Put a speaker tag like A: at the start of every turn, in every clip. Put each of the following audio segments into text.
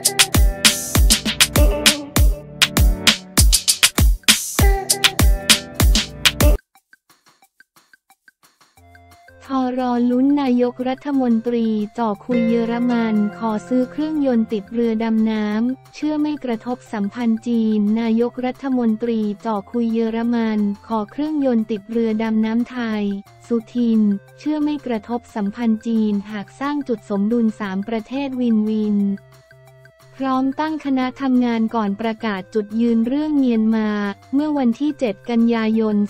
A: ทร.ลุ้นนายกรัฐมนตรีจ่อคุยเยอรมันขอซื้อเครื่องยนต์ติดเรือดำน้ำเชื่อไม่กระทบสัมพันธ์จีนนายกรัฐมนตรีจ่อคุยเยอรมันขอเครื่องยนต์ติดเรือดำน้ำไทยสุทินเชื่อไม่กระทบสัมพันธ์จีนหากสร้างจุดสมดุล3ประเทศวินวินพร้อมตั้งคณะทำงานก่อนประกาศจุดยืนเรื่องเมียนมาเมื่อวันที่ 7 กันยายน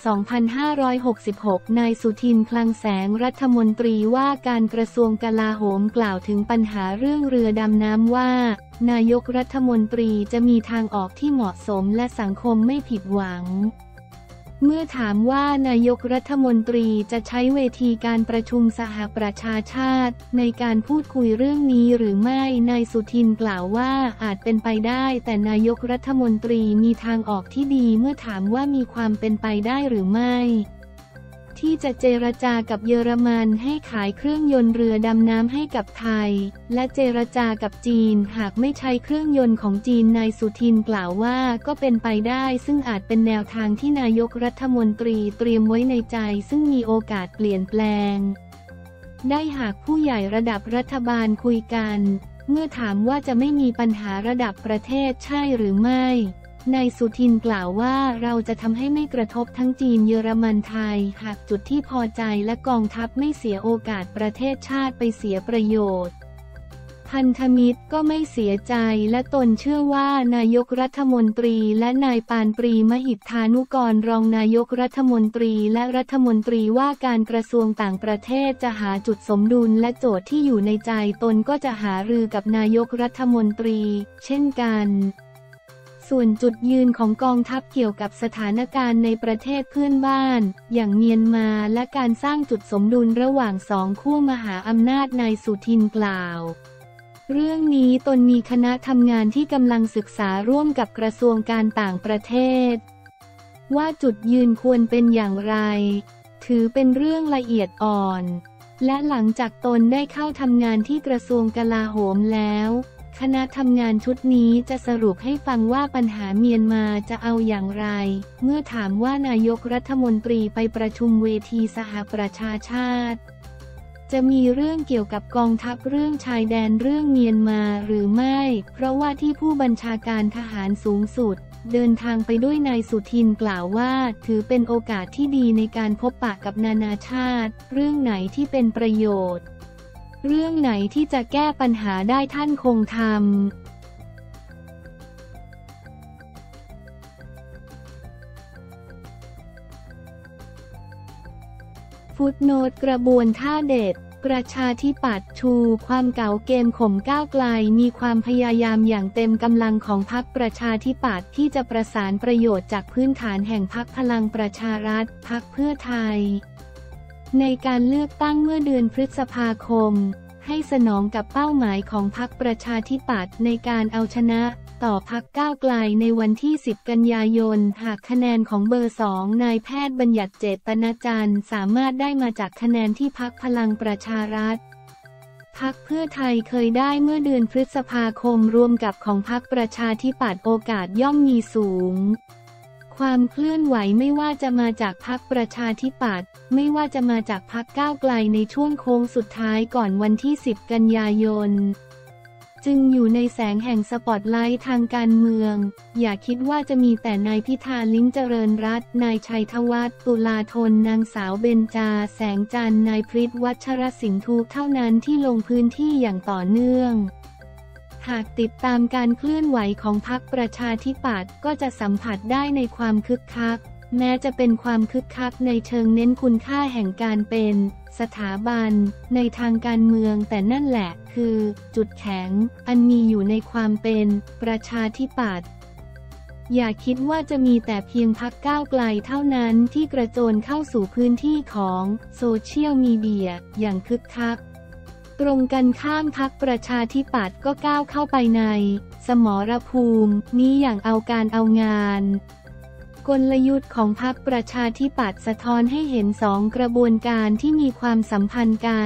A: 2566 นายสุทินคลังแสงรัฐมนตรีว่าการกระทรวงกลาโหมกล่าวถึงปัญหาเรื่องเรือดำน้ำว่านายกรัฐมนตรีจะมีทางออกที่เหมาะสมและสังคมไม่ผิดหวังเมื่อถามว่านายกรัฐมนตรีจะใช้เวทีการประชุมสหประชาชาติในการพูดคุยเรื่องนี้หรือไม่นายสุทินกล่าวว่าอาจเป็นไปได้แต่นายกรัฐมนตรีมีทางออกที่ดีเมื่อถามว่ามีความเป็นไปได้หรือไม่ที่จะเจรจากับเยอรมันให้ขายเครื่องยนต์เรือดำน้ำให้กับไทยและเจรจากับจีนหากไม่ใช้เครื่องยนต์ของจีนนายสุทินกล่าวว่าก็เป็นไปได้ซึ่งอาจเป็นแนวทางที่นายกรัฐมนตรีเตรียมไว้ในใจซึ่งมีโอกาสเปลี่ยนแปลงได้หากผู้ใหญ่ระดับรัฐบาลคุยกันเมื่อถามว่าจะไม่มีปัญหาระดับประเทศใช่หรือไม่นายสุทินกล่าวว่าเราจะทำให้ไม่กระทบทั้งจีนเยอรมันไทยหากจุดที่พอใจและกองทัพไม่เสียโอกาสประเทศชาติไปเสียประโยชน์พันธมิตรก็ไม่เสียใจและตนเชื่อว่านายกรัฐมนตรีและนายปานปรีมหิทธานุกรรองนายกรัฐมนตรีและรัฐมนตรีว่าการกระทรวงต่างประเทศจะหาจุดสมดุลและโจทย์ที่อยู่ในใจตนก็จะหารือกับนายกรัฐมนตรีเช่นกันส่วนจุดยืนของกองทัพเกี่ยวกับสถานการณ์ในประเทศเพื่อนบ้านอย่างเมียนมาและการสร้างจุดสมดุลระหว่างสองขั้วมหาอำนาจนายสุทินกล่าวเรื่องนี้ตนมีคณะทำงานที่กำลังศึกษาร่วมกับกระทรวงการต่างประเทศว่าจุดยืนควรเป็นอย่างไรถือเป็นเรื่องละเอียดอ่อนและหลังจากตนได้เข้าทำงานที่กระทรวงกลาโหมแล้วคณะทำงานชุดนี้จะสรุปให้ฟังว่าปัญหาเมียนมาจะเอาอย่างไรเมื่อถามว่านายกรัฐมนตรีไปประชุมเวทีสหประชาชาติจะมีเรื่องเกี่ยวกับกองทัพเรื่องชายแดนเรื่องเมียนมาหรือไม่เพราะว่าที่ผู้บัญชาการทหารสูงสุดเดินทางไปด้วยนายสุทินกล่าวว่าถือเป็นโอกาสที่ดีในการพบปะกับนานาชาติเรื่องไหนที่เป็นประโยชน์เรื่องไหนที่จะแก้ปัญหาได้ท่านคงทำฟุตโนตกระบวนท่าเด็ดประชาธิปัตย์ชูความเก๋าเกมข่มก้าวไกลมีความพยายามอย่างเต็มกำลังของพรรคประชาธิปัตย์ที่จะประสานประโยชน์จากพื้นฐานแห่งพรรคพลังประชารัฐพรรคเพื่อไทยในการเลือกตั้งเมื่อเดือนพฤษภาคมให้สนองกับเป้าหมายของพรรคประชาธิปัตย์ในการเอาชนะต่อพรรคก้าวไกลในวันที่ 10 กันยายนหากคะแนนของเบอร์ 2 นายแพทย์บัญญัติเจตนาจันทร์สามารถได้มาจากคะแนนที่พรรคพลังประชารัฐพรรคเพื่อไทยเคยได้เมื่อเดือนพฤษภาคมรวมกับของพรรคประชาธิปัตย์โอกาสย่อมมีสูงความเคลื่อนไหวไม่ว่าจะมาจากพรรคประชาธิปัตย์ไม่ว่าจะมาจากพรรคก้าวไกลในช่วงโค้งสุดท้ายก่อนวันที่ 10 กันยายนจึงอยู่ในแสงแห่งสปอตไลท์ทางการเมืองอย่าคิดว่าจะมีแต่นายพิธาลิ้มเจริญรัตน์นายชัยธวัฒน์ตุลาธนนางสาวเบญจาแสงจันทร์นายพฤทธิ์วัชรสินธุเท่านั้นที่ลงพื้นที่อย่างต่อเนื่องหากติดตามการเคลื่อนไหวของพรรคประชาธิปัตย์ก็จะสัมผัสได้ในความคึกคักแม้จะเป็นความคึกคักในเชิงเน้นคุณค่าแห่งการเป็นสถาบันในทางการเมืองแต่นั่นแหละคือจุดแข็งอันมีอยู่ในความเป็นประชาธิปัตย์อย่าคิดว่าจะมีแต่เพียงพรรคก้าวไกลเท่านั้นที่กระโจนเข้าสู่พื้นที่ของโซเชียลมีเดียอย่างคึกคักตรงกันข้ามพรรคประชาธิปัตย์ก็ก้าวเข้าไปในสมรภูมินี้อย่างเอาการเอางานกลยุทธ์ของพรรคประชาธิปัตย์สะท้อนให้เห็น2 กระบวนการที่มีความสัมพันธ์กัน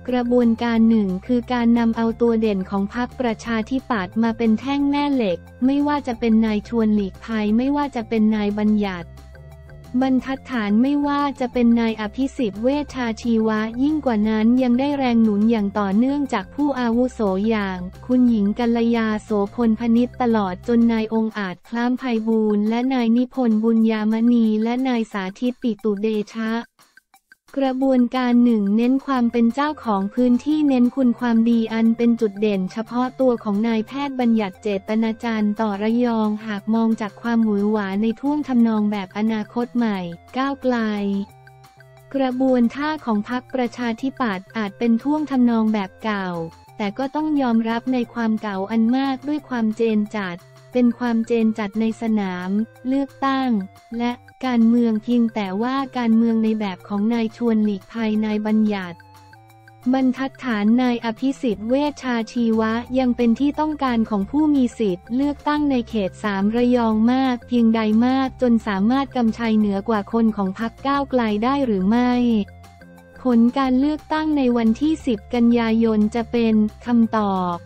A: กระบวนการหนึ่งคือการนำเอาตัวเด่นของพรรคประชาธิปัตย์มาเป็นแท่งแม่เหล็กไม่ว่าจะเป็นนายชวนหลีกภัยไม่ว่าจะเป็นนายบัญญัติบรรทัดฐานไม่ว่าจะเป็นนายอภิสิทธิ์เวชชาชีวะยิ่งกว่านั้นยังได้แรงหนุนอย่างต่อเนื่องจากผู้อาวุโสอย่างคุณหญิงกัลยาโสพลพนิชตลอดจนนายองค์อาจคล้ามไพบูลย์และนายนิพนธ์บุญญามณีและนายสาธิตปิตุเดชะกระบวนการหนึ่งเน้นความเป็นเจ้าของพื้นที่เน้นคุณความดีอันเป็นจุดเด่นเฉพาะตัวของนายแพทย์บัญญัติเจตนาจารย์ต่อระยองหากมองจากความหวือหวาในท่วงทำนองแบบอนาคตใหม่ก้าวไกลกระบวนท่าของพรรคประชาธิปัตย์อาจเป็นท่วงทำนองแบบเก่าแต่ก็ต้องยอมรับในความเก่าอันมากด้วยความเจนจัดเป็นความเจนจัดในสนามเลือกตั้งและการเมืองเพียงแต่ว่าการเมืองในแบบของนายชวนหลีกภัยนายบัญญัติบรรทัดฐานนายอภิสิทธิ์เวชชาชีวะยังเป็นที่ต้องการของผู้มีสิทธิ์เลือกตั้งในเขต3ระยองมากเพียงใดมากจนสามารถกำชัยเหนือกว่าคนของพรรคก้าวไกลได้หรือไม่ผลการเลือกตั้งในวันที่10กันยายนจะเป็นคำตอบ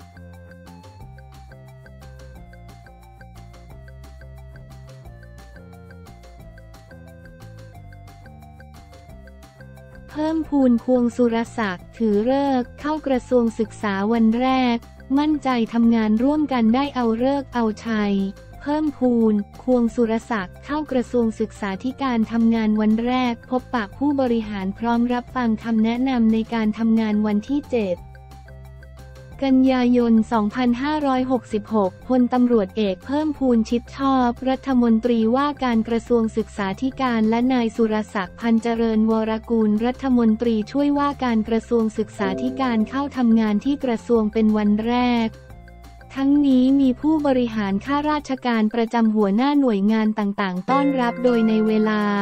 A: เพิ่มพูนควงสุรศักดิ์ถือฤกษ์เข้ากระทรวงศึกษาวันแรกมั่นใจทำงานร่วมกันได้เอาฤกษ์เอาชัยเพิ่มพูนควงสุรศักดิ์เข้ากระทรวงศึกษาธิการทำงานวันแรกพบปะผู้บริหารพร้อมรับฟังคำแนะนำในการทำงานวันที่7กันยายน 2566 พลตำรวจเอกเพิ่มพูนชิดชอบรัฐมนตรีว่าการกระทรวงศึกษาธิการและนายสุรศักดิ์พันเจริญวรกูลรัฐมนตรีช่วยว่าการกระทรวงศึกษาธิการเข้าทำงานที่กระทรวงเป็นวันแรกทั้งนี้มีผู้บริหารข้าราชการประจำหัวหน้าหน่วยงานต่างๆต้อนรับโดยในเวลา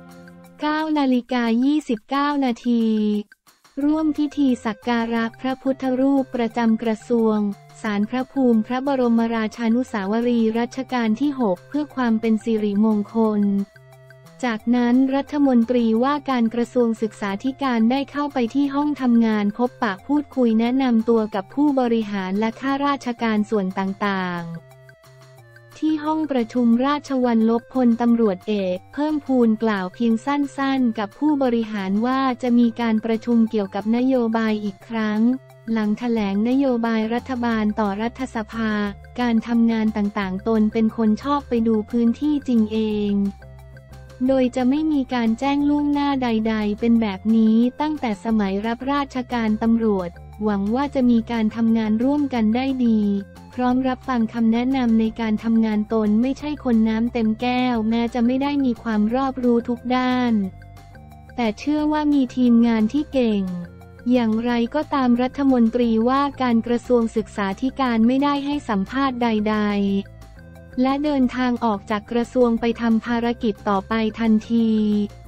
A: 9:29 นาทีร่วมพิธีสักการะพระพุทธรูปประจำกระทรวงศาลพระภูมิพระบรมราชานุสาวรีย์รัชกาลที่ 6 เพื่อความเป็นสิริมงคลจากนั้นรัฐมนตรีว่าการกระทรวงศึกษาธิการได้เข้าไปที่ห้องทำงานพบปะพูดคุยแนะนำตัวกับผู้บริหารและข้าราชการส่วนต่างๆที่ห้องประชุมราชวัลลบพลตำรวจเอกเพิ่มพูนกล่าวเพียงสั้นๆกับผู้บริหารว่าจะมีการประชุมเกี่ยวกับนโยบายอีกครั้งหลังแถลงนโยบายรัฐบาลต่อรัฐสภาการทำงานต่างๆตนเป็นคนชอบไปดูพื้นที่จริงเองโดยจะไม่มีการแจ้งล่วงหน้าใดๆเป็นแบบนี้ตั้งแต่สมัยรับราชการตำรวจหวังว่าจะมีการทำงานร่วมกันได้ดีพร้อมรับฟังคำแนะนำในการทำงานตนไม่ใช่คนน้ำเต็มแก้วแม้จะไม่ได้มีความรอบรู้ทุกด้านแต่เชื่อว่ามีทีมงานที่เก่งอย่างไรก็ตามรัฐมนตรีว่าการกระทรวงศึกษาธิการไม่ได้ให้สัมภาษณ์ใดๆและเดินทางออกจากกระทรวงไปทำภารกิจต่อไปทันที